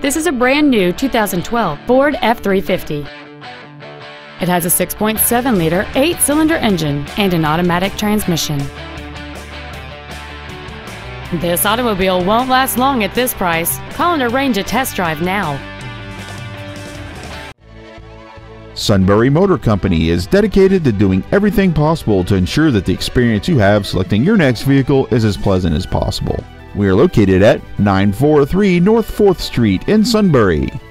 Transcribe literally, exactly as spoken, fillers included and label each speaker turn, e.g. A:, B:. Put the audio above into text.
A: This is a brand new two thousand twelve Ford F three fifty. It has a six point seven liter eight-cylinder engine and an automatic transmission. This automobile won't last long at this price. Call and arrange a test drive now.
B: Sunbury Motor Company is dedicated to doing everything possible to ensure that the experience you have selecting your next vehicle is as pleasant as possible. We are located at nine forty-three North fourth Street in Sunbury.